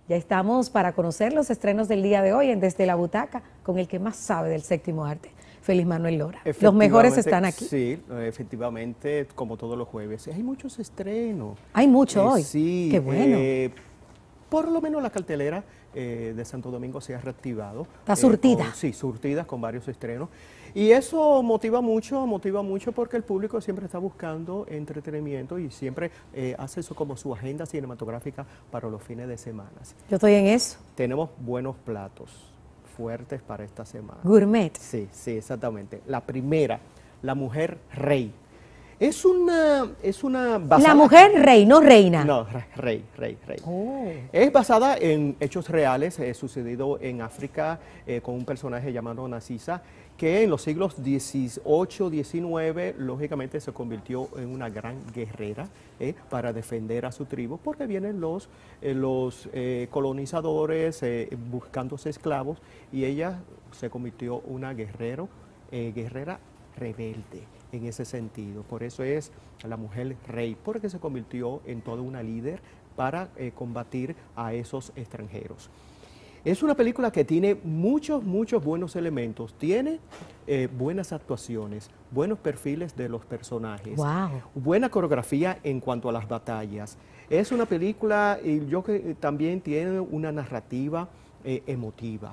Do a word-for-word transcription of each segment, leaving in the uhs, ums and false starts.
Ya estamos para conocer los estrenos del día de hoy en Desde la Butaca con el que más sabe del séptimo arte, Félix Manuel Lora. Los mejores están aquí. Sí, efectivamente, como todos los jueves. Hay muchos estrenos. Hay mucho eh, hoy. Sí. Qué bueno. Eh, por lo menos la cartelera eh, de Santo Domingo se ha reactivado. Está surtida. Eh, con, sí, surtida con varios estrenos. Y eso motiva mucho, motiva mucho porque el público siempre está buscando entretenimiento y siempre eh, hace eso como su agenda cinematográfica para los fines de semana. Yo estoy en eso. Tenemos buenos platos fuertes para esta semana. Gourmet. Sí, sí, exactamente. La primera, La Mujer Rey. Es una, es una basada, La Mujer Rey, no reina. No, rey, rey, rey. Oh. Es basada en hechos reales, eh, sucedido en África eh, con un personaje llamado Narcisa, que en los siglos dieciocho, diecinueve, lógicamente se convirtió en una gran guerrera eh, para defender a su tribu, porque vienen los, eh, los eh, colonizadores eh, buscándose esclavos, y ella se convirtió en una guerrero, eh, guerrera rebelde en ese sentido. Por eso es la mujer rey, porque se convirtió en toda una líder para eh, combatir a esos extranjeros. Es una película que tiene muchos, muchos buenos elementos. Tiene eh, buenas actuaciones, buenos perfiles de los personajes, Wow. buena coreografía en cuanto a las batallas. Es una película, y yo que también tiene una narrativa eh, emotiva.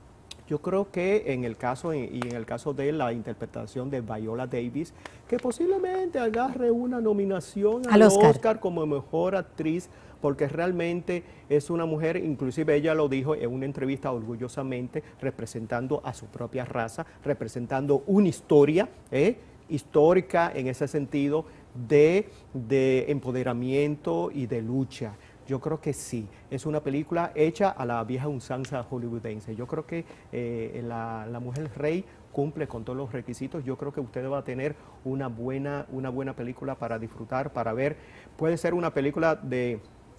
Yo creo que en el caso y en el caso de la interpretación de Viola Davis, que posiblemente agarre una nominación al, al Oscar. Oscar como mejor actriz, porque realmente es una mujer, inclusive ella lo dijo en una entrevista orgullosamente, representando a su propia raza, representando una historia eh, histórica en ese sentido de, de empoderamiento y de lucha. Yo creo que sí, es una película hecha a la vieja usanza hollywoodense. Yo creo que eh, la, la Mujer Rey cumple con todos los requisitos. Yo creo que usted va a tener una buena, una buena película para disfrutar, para ver. Puede ser una película de,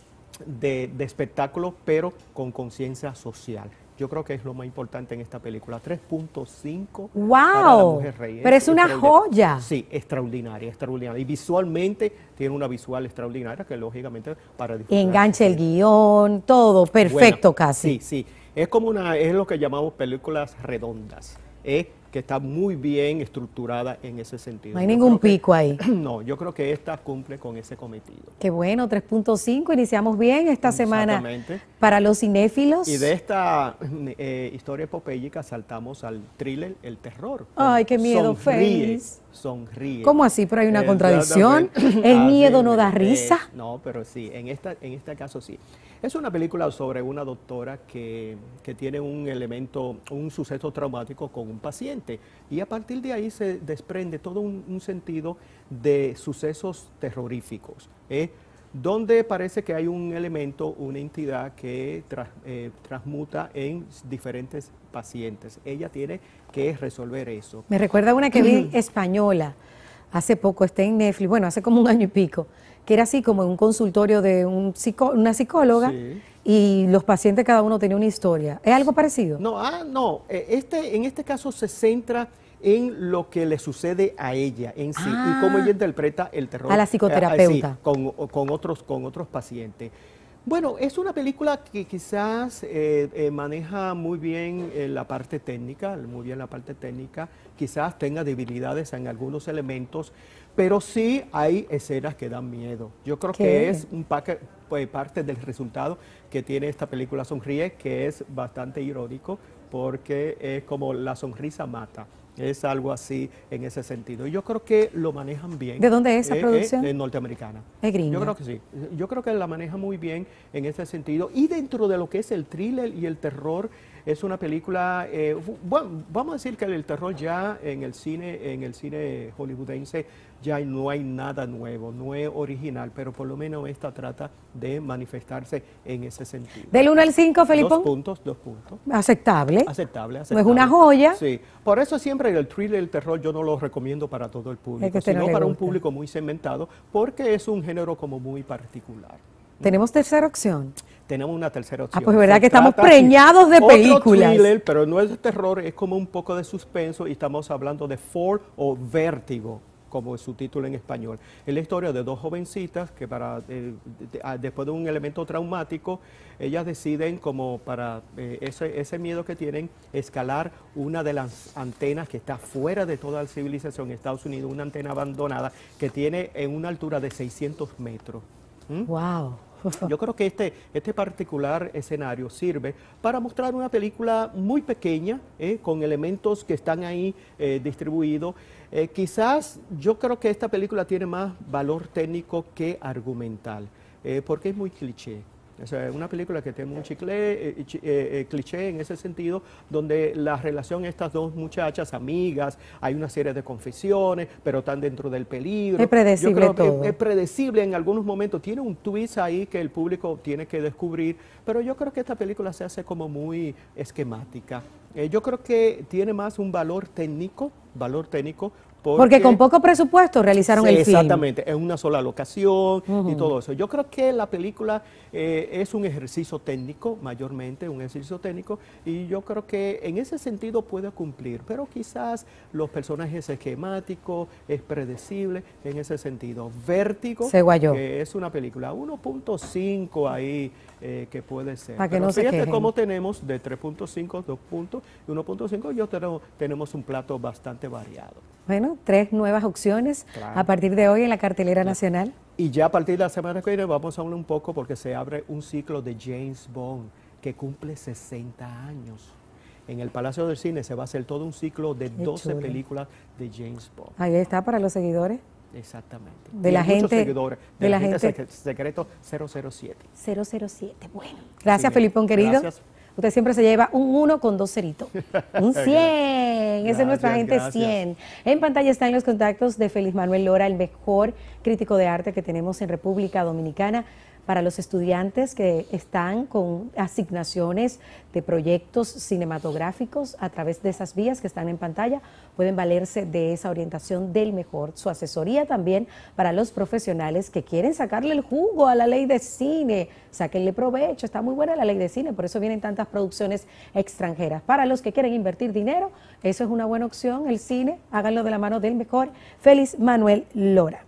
de, de espectáculo, pero con conciencia social. Yo creo que es lo más importante en esta película. tres punto cinco ¡Wow! para La Mujer Rey. Pero es, es una joya. Sí, extraordinaria, extraordinaria. Y visualmente tiene una visual extraordinaria que lógicamente para disfrutar. Engancha el guión, todo perfecto. Bueno, casi. Sí, sí. Es como una, es lo que llamamos películas redondas. ¿eh? Que está muy bien estructurada en ese sentido. No hay yo ningún pico que, ahí. No, yo creo que esta cumple con ese cometido. Qué bueno, tres punto cinco, iniciamos bien esta semana para los cinéfilos. Y de esta eh, historia epopéyica saltamos al thriller, el terror. Ay, qué miedo, Félix. Sonríe. ¿Cómo así? Pero hay una eh, contradicción. El miedo no da risa. Eh, no, pero sí, en, esta, en este caso sí. Es una película sobre una doctora que, que tiene un elemento, un suceso traumático con un paciente. Y a partir de ahí se desprende todo un, un sentido de sucesos terroríficos, ¿eh? donde parece que hay un elemento, una entidad que tras, eh, transmuta en diferentes pacientes. Ella tiene que resolver eso. Me recuerda una que vi española, hace poco, está en Netflix, bueno, hace como un año y pico, que era así como en un consultorio de un psicó una psicóloga, sí. Y los pacientes cada uno tenía una historia. ¿Es algo parecido? No, ah, no. Este, en este caso se centra en lo que le sucede a ella en sí ah, y cómo ella interpreta el terror. A la psicoterapeuta. Eh, sí, con, con, otros, con otros pacientes. Bueno, es una película que quizás eh, eh, maneja muy bien eh, la parte técnica, muy bien la parte técnica, quizás tenga debilidades en algunos elementos, pero sí hay escenas que dan miedo. Yo creo ¿Qué? que es un paque, pues, parte del resultado que tiene esta película Sonríe, que es bastante irónico, porque es como la sonrisa mata. Es algo así en ese sentido. Yo creo que lo manejan bien. ¿De dónde es esa eh, producción? Eh, norteamericana. Es gringa. Yo creo que sí. Yo creo que la maneja muy bien en ese sentido. Y dentro de lo que es el thriller y el terror, es una película, eh, bueno, vamos a decir que el terror ya en el cine, en el cine hollywoodense, ya no hay nada nuevo, no es original, pero por lo menos esta trata de manifestarse en ese sentido. Del uno al cinco, Felipón. Dos puntos, dos puntos. Aceptable. Aceptable, aceptable. No es una joya. Sí, por eso siempre el thriller y el terror yo no lo recomiendo para todo el público, sino no para un público muy segmentado, porque es un género como muy particular. ¿Tenemos tercera opción? Tenemos una tercera opción. Ah, pues verdad que estamos preñados de películas. Otro thriller, pero no es de terror, es como un poco de suspenso y estamos hablando de Fall o Vértigo, como su título en español. Es la historia de dos jovencitas que para eh, de, de, después de un elemento traumático, ellas deciden como para eh, ese, ese miedo que tienen, escalar una de las antenas que está fuera de toda la civilización en Estados Unidos, una antena abandonada que tiene en una altura de seiscientos metros. ¿Mm? Wow. Yo creo que este, este particular escenario sirve para mostrar una película muy pequeña, eh, con elementos que están ahí eh, distribuidos. Eh, quizás yo creo que esta película tiene más valor técnico que argumental, eh, porque es muy cliché. O sea, es una película que tiene un chicle, eh, eh, eh, cliché en ese sentido, donde la relación de estas dos muchachas, amigas, hay una serie de confesiones, pero están dentro del peligro. Es predecible Yo creo todo. que es, es predecible en algunos momentos, tiene un twist ahí que el público tiene que descubrir, pero yo creo que esta película se hace como muy esquemática. Eh, yo creo que tiene más un valor técnico, valor técnico, Porque, Porque con poco presupuesto realizaron sí, el film. Exactamente, es una sola locación Uh-huh. y todo eso. Yo creo que la película eh, es un ejercicio técnico, mayormente un ejercicio técnico, y yo creo que en ese sentido puede cumplir, pero quizás los personajes esquemáticos, es predecible en ese sentido. Vértigo, Se guayó. que es una película uno punto cinco ahí, eh, que puede ser. Para que Pero no se fíjate quejen. cómo tenemos de tres punto cinco, dos puntos y uno punto cinco, yo tenemos, tenemos un plato bastante variado. Bueno, tres nuevas opciones Claro. a partir de hoy en la cartelera nacional. Y ya a partir de la semana que viene vamos a hablar un poco porque se abre un ciclo de James Bond que cumple sesenta años. En el Palacio del Cine se va a hacer todo un ciclo de Qué doce chulo. películas de James Bond. Ahí está para los seguidores. Exactamente. De Y la hay muchos gente- seguidores, de, de la, la gente, gente- sec- secreto cero cero siete. cero cero siete. Bueno. Gracias, Sí, Felipón, querido. gracias. Usted siempre se lleva un uno con dos ceritos. Un cien. Esa es nuestra Gracias, gente gracias. cien. En pantalla están los contactos de Félix Manuel Lora, el mejor crítico de arte que tenemos en República Dominicana. Para los estudiantes que están con asignaciones de proyectos cinematográficos a través de esas vías que están en pantalla, pueden valerse de esa orientación del mejor. Su asesoría también para los profesionales que quieren sacarle el jugo a la ley de cine, sáquenle provecho, está muy buena la ley de cine, por eso vienen tantas producciones extranjeras. Para los que quieren invertir dinero, eso es una buena opción, el cine, háganlo de la mano del mejor, Félix Manuel Lora.